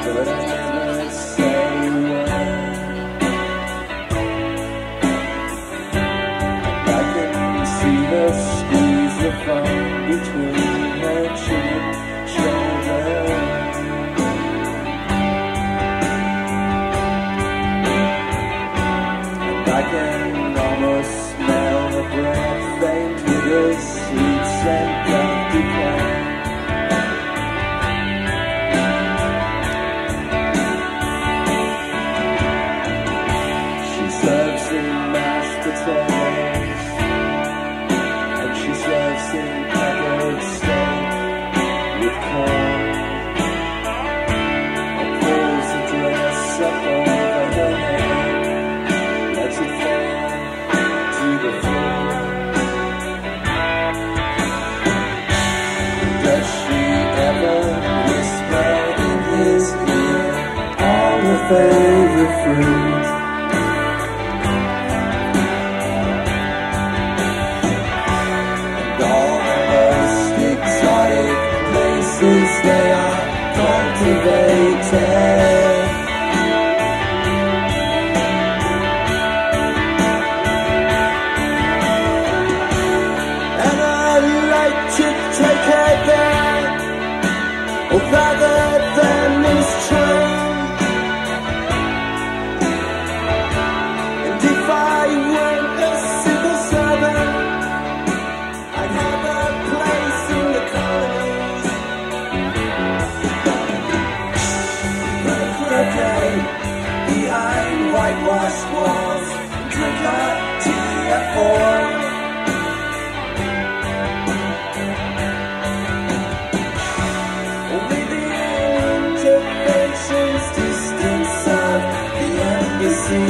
but I never said a word. I can see the squeeze the phone between her chin and shoulder. And I can almost smell the breath faint with her sweet scent of decay. She serves in mashed potatoes, and she serves in peppered steak with corn, and pulls the dress up over her head, lets it fall to the floor. Does she ever whisper in his ear all her favorite fruit? And all the most exotic places they are cultivated. And I'd like to take her there, or rather than this train. And if I weren't a civil servant, I'd have a place in the colonies. For a day behind whitewashed walls, drink our tea at 4. Distance of the embassy.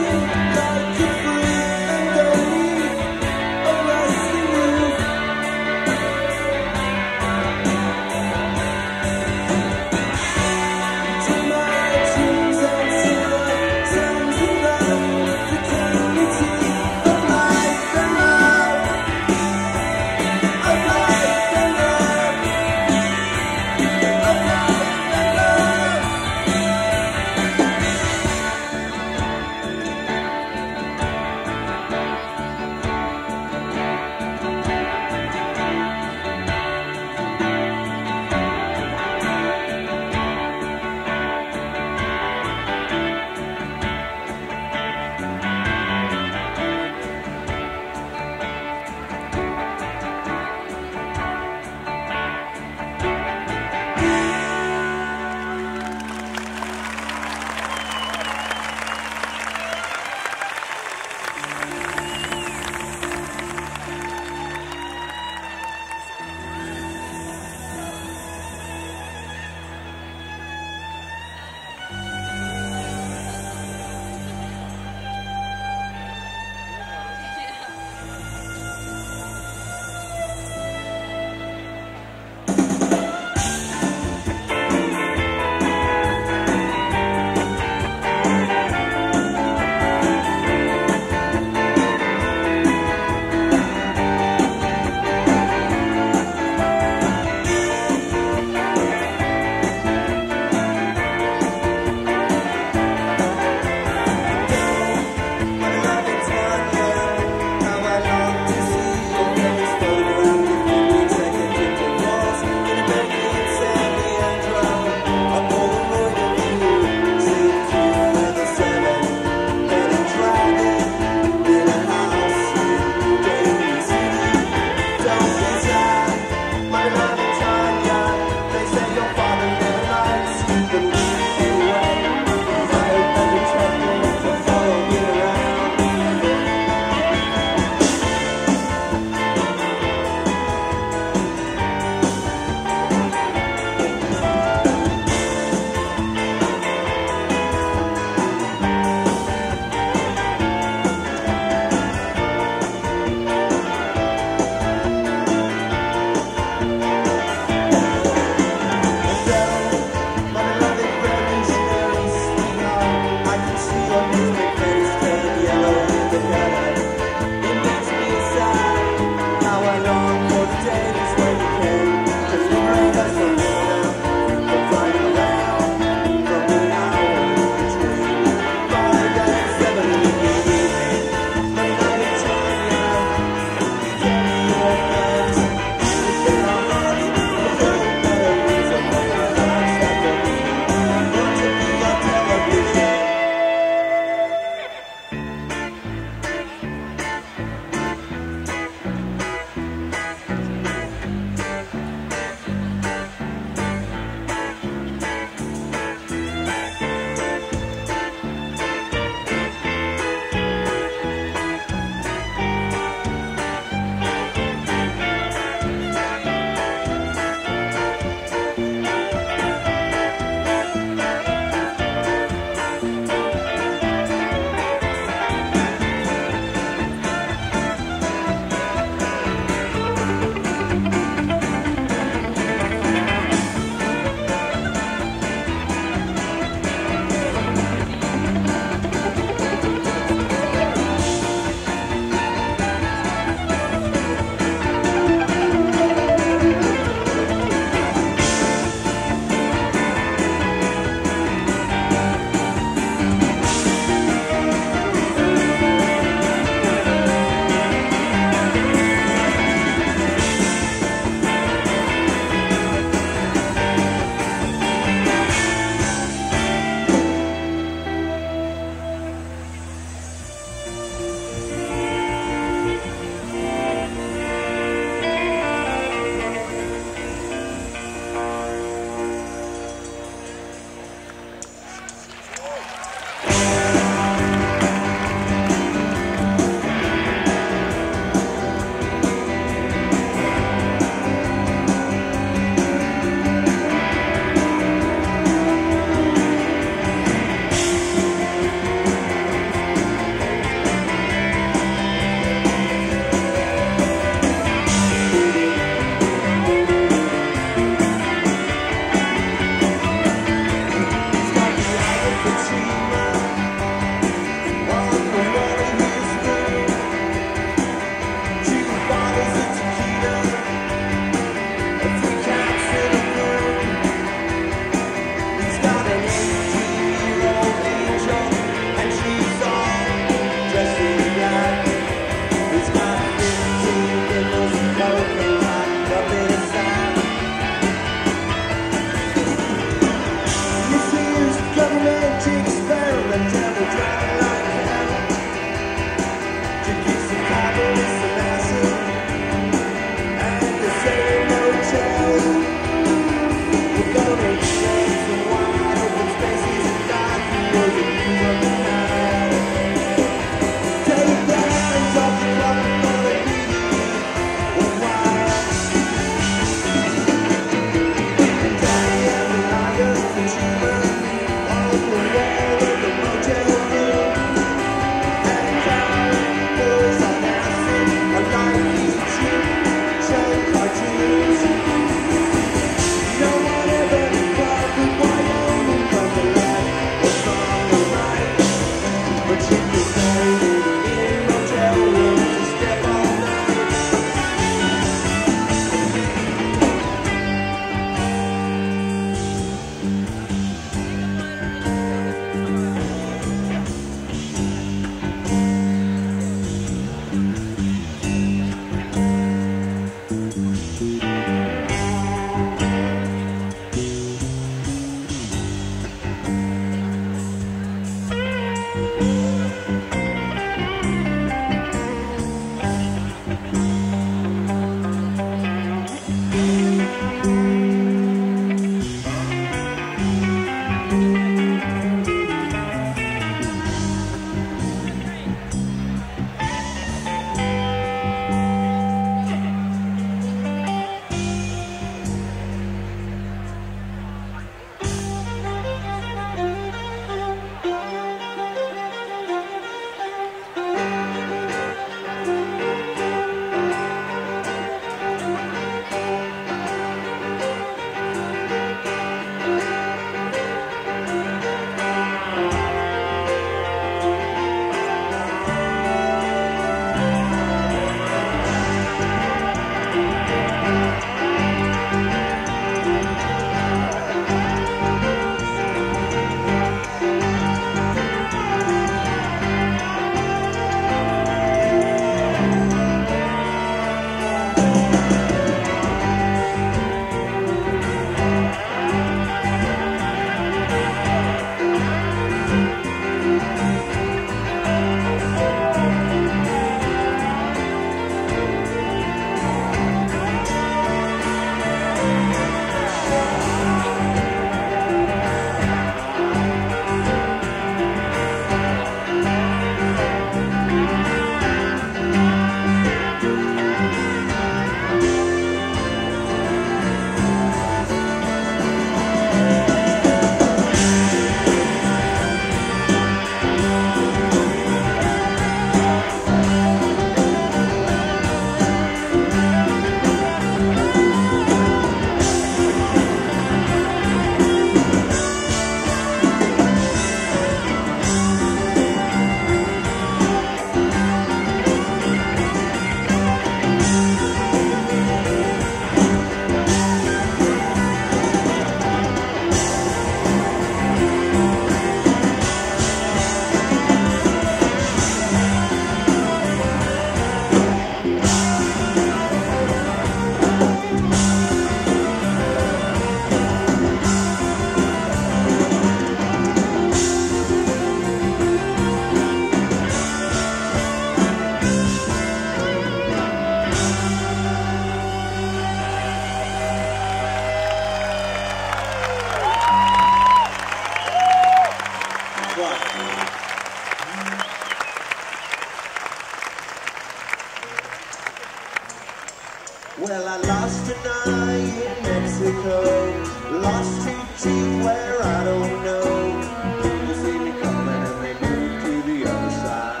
Well, I lost an eye in Mexico, lost 2 teeth where I don't know. People see me coming and they move to the other side.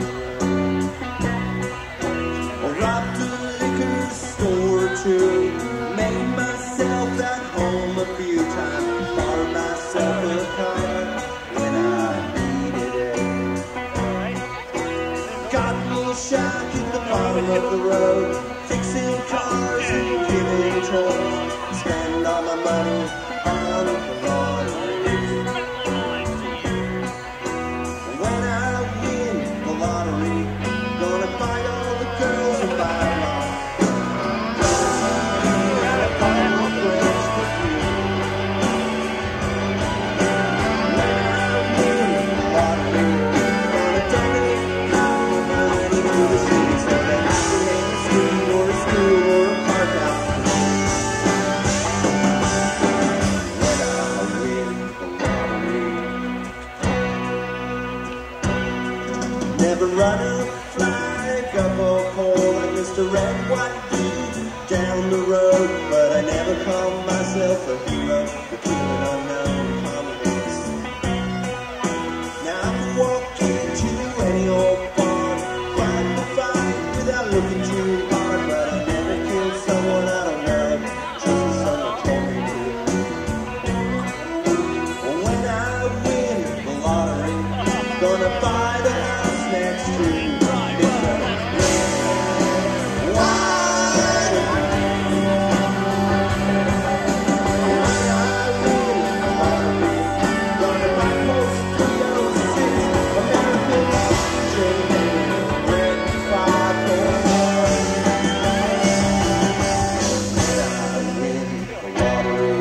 I robbed a liquor store or 2, made myself at home a few times, borrowed myself a car when I needed it. Got me shot at the bottom of the road, fixing cars and giving tolls. Spend all my money on the lottery. When I win the lottery, gonna buy all the girls and buy them all. And I buy my friends for free. When I win the lottery, gonna donate half my money to the city so that I can make a street or a school or a park out. When I win the lottery, never run a flag up a pole like Mr. Red White Dude down the road, but I never call myself a hero for killing unknown communists. Now I can walk into any old bar, fight the fight without looking too hard, but I never killed someone I don't know, just as someone told me to. When I win the lottery, gonna buy the house next to Mr. White. When I win the lottery, gonna buy most 306 American Shayne red 544. When I win the lottery.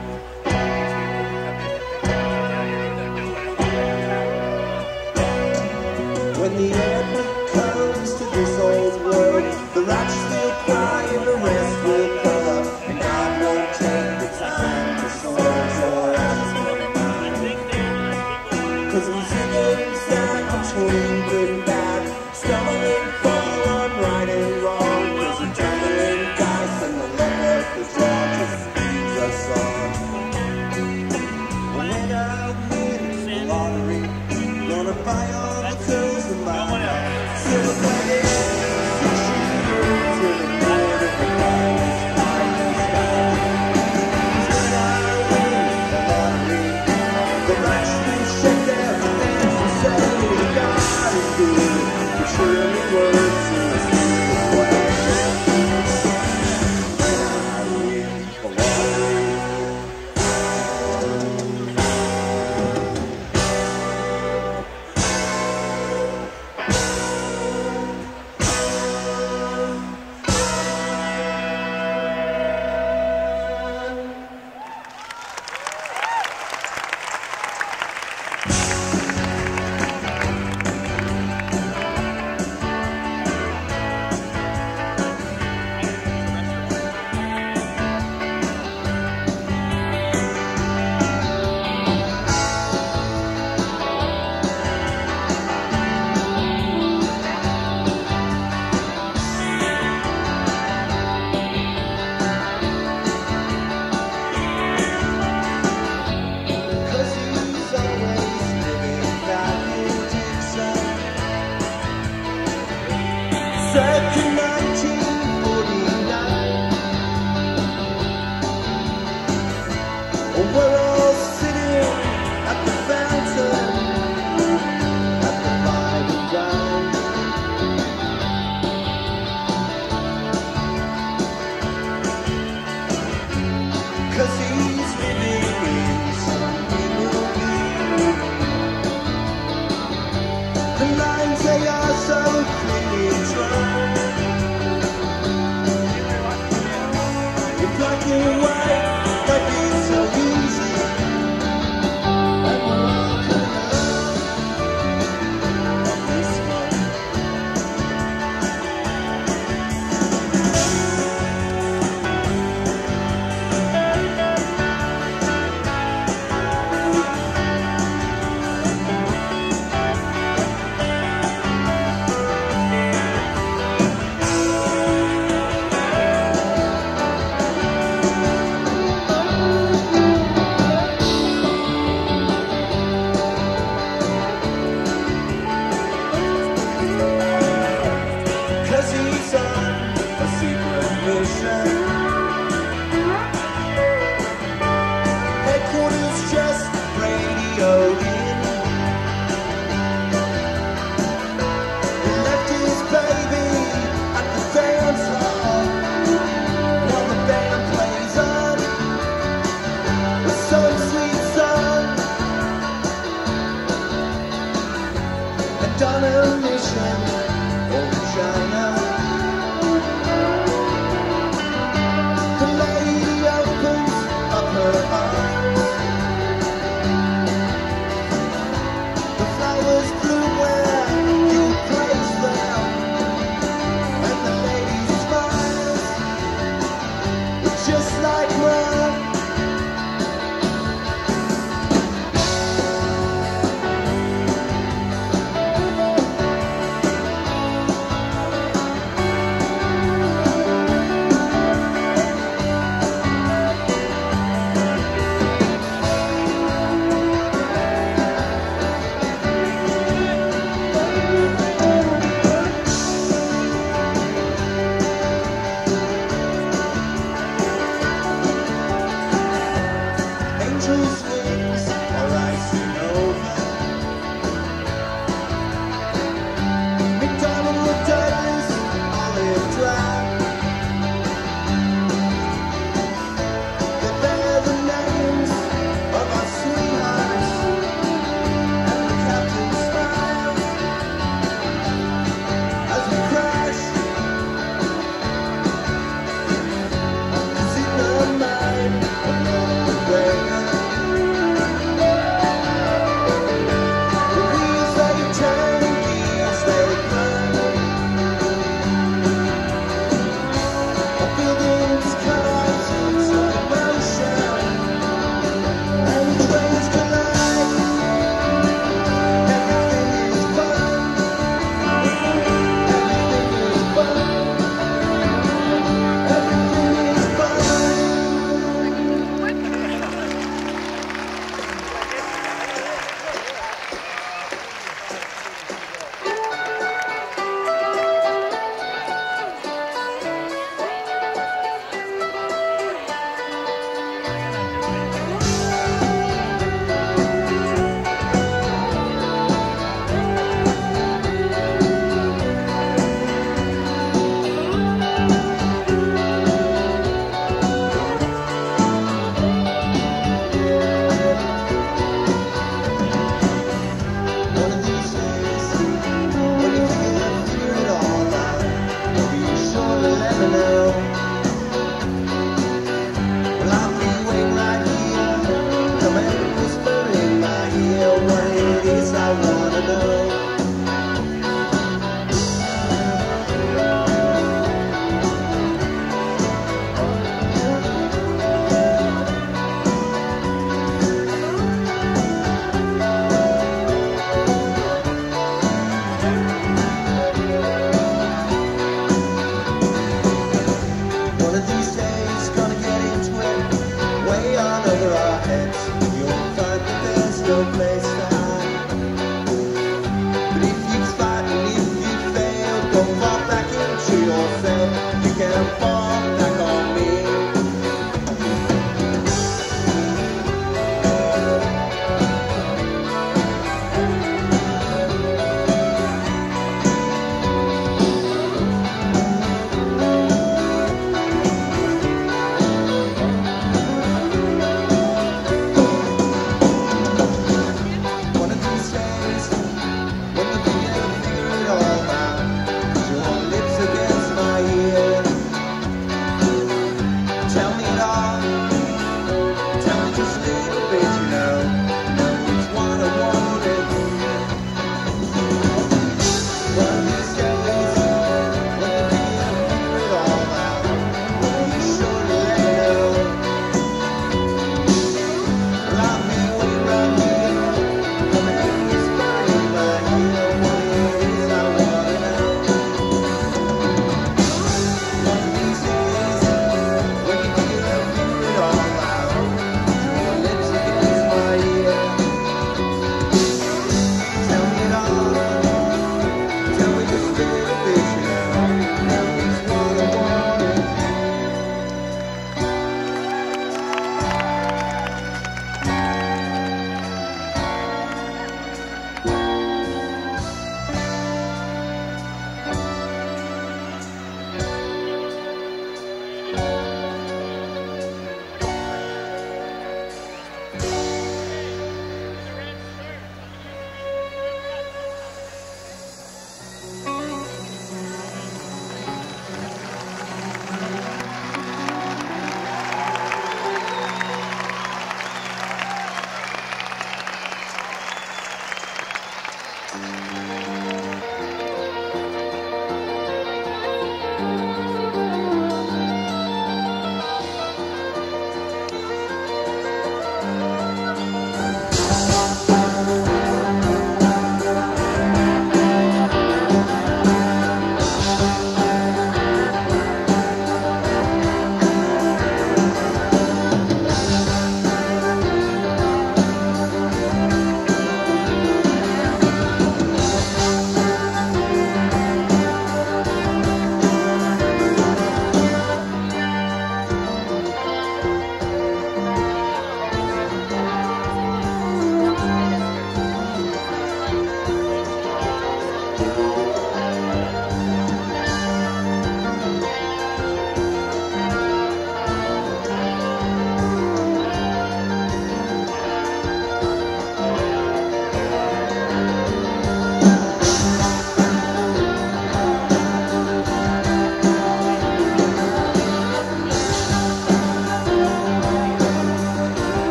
When the end comes to this old world, the righteous will cry and the rest will pull up, and God won't take the time to sort your eyes from mine. 'Cause I'm sitting inside between good and bad, stumbling fall on right and wrong, 'cause we're tumbling dice and the luck of the draw just leads us on. When I win the lottery, gonna buy all the pills and buy silver plated sushi till the board of the finest flying sky. When I win the lottery, the rich will shake their hands and say God is good, but surely works in a secret way. When I win the lottery. Circa 1949, we're all sitting at the fountain at the five and dime. 'Cause he's living in some movie. The lines they are so clearly drawn. station. Headquarters just radioed in. He left his baby at the dance hall while the band plays on with some sweet song. And on a mission over China.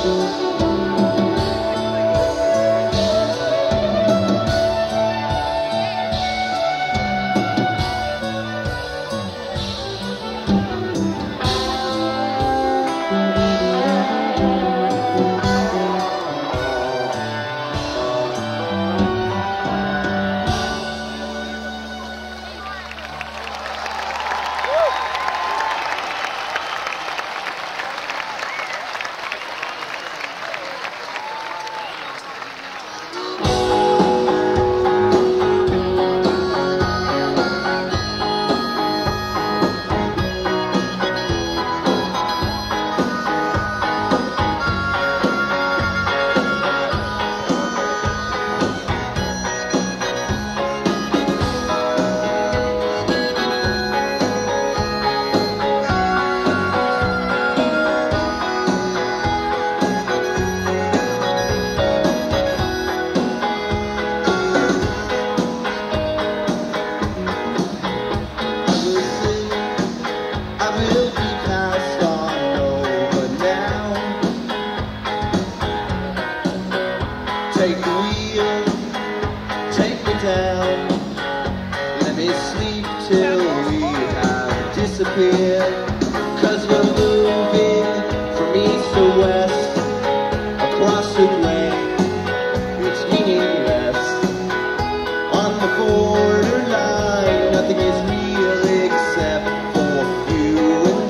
Take the wheel, take me down. Let me sleep till we have disappeared. 'Cause we're moving from east to west, across the plain, it's meaningless. On the borderline, nothing is real except for you and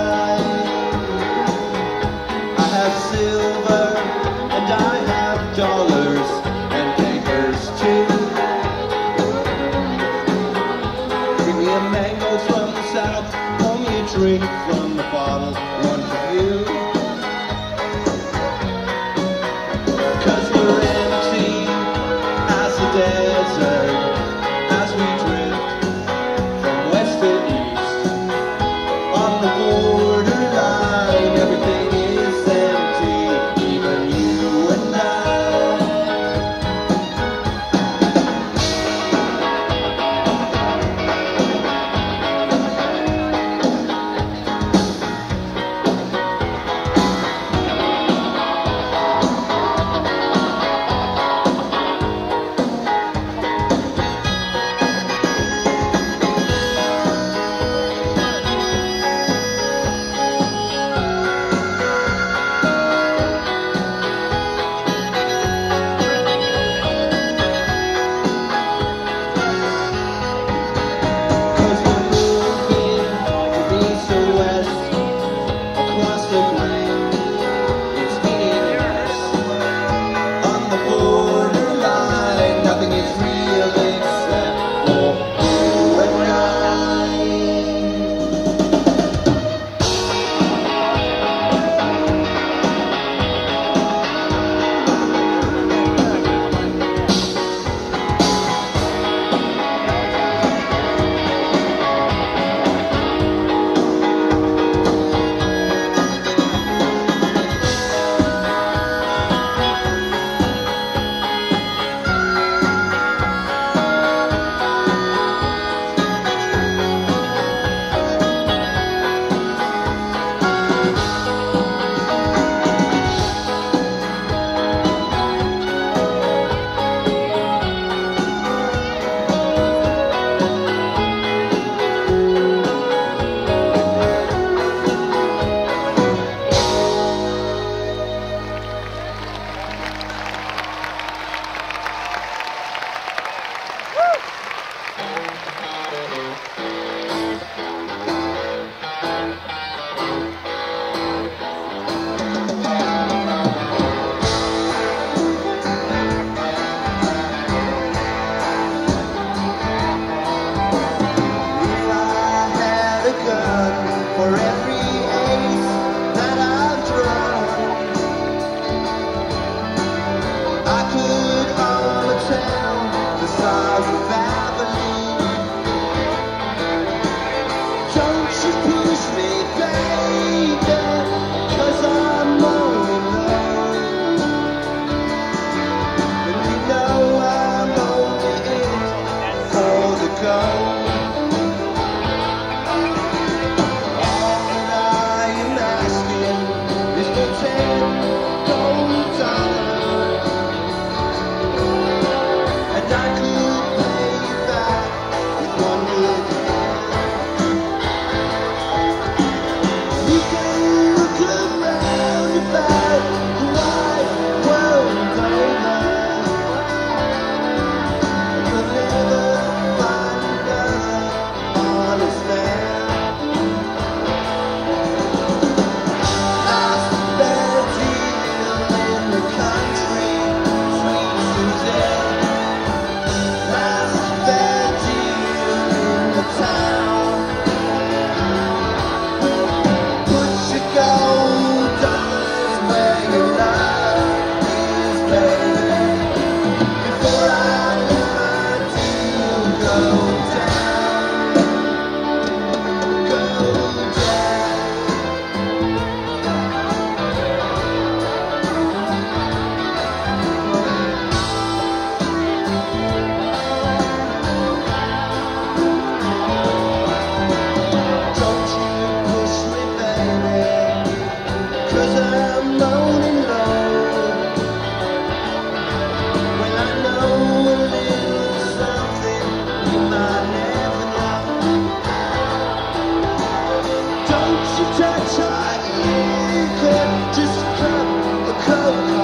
I have silver and I have dollars and papers too. Bring me a mango from the south, pour me a drink from the bottle, one for you. 'Cause we're empty as the desert, as we drift from west to east. On the borderline, everything is empty, even you and I.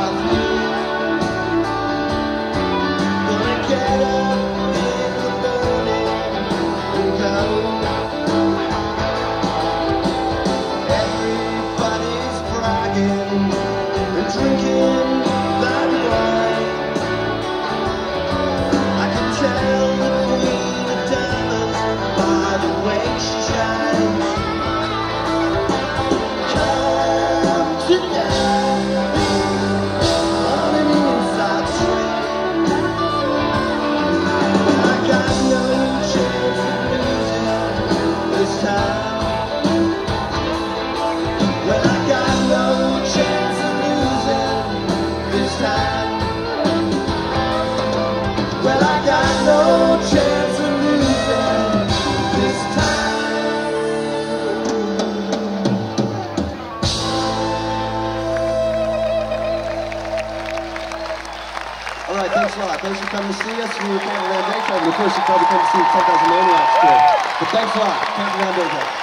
of you. Gonna get up in the morning and go. Everybody's bragging and drinking that wine. I can tell the queen of diamonds by the way she shines. Come today on an inside train. I got no chance of losing this time. Well, I got no chance of losing this time. Well, I got no chance of losing this time. All right, thanks a lot. Thanks for coming to see us. We were Canada Van Day Club, and of course you probably come to see the 10,000 Maniacs tour. But thanks a lot. Canada Van Day Club.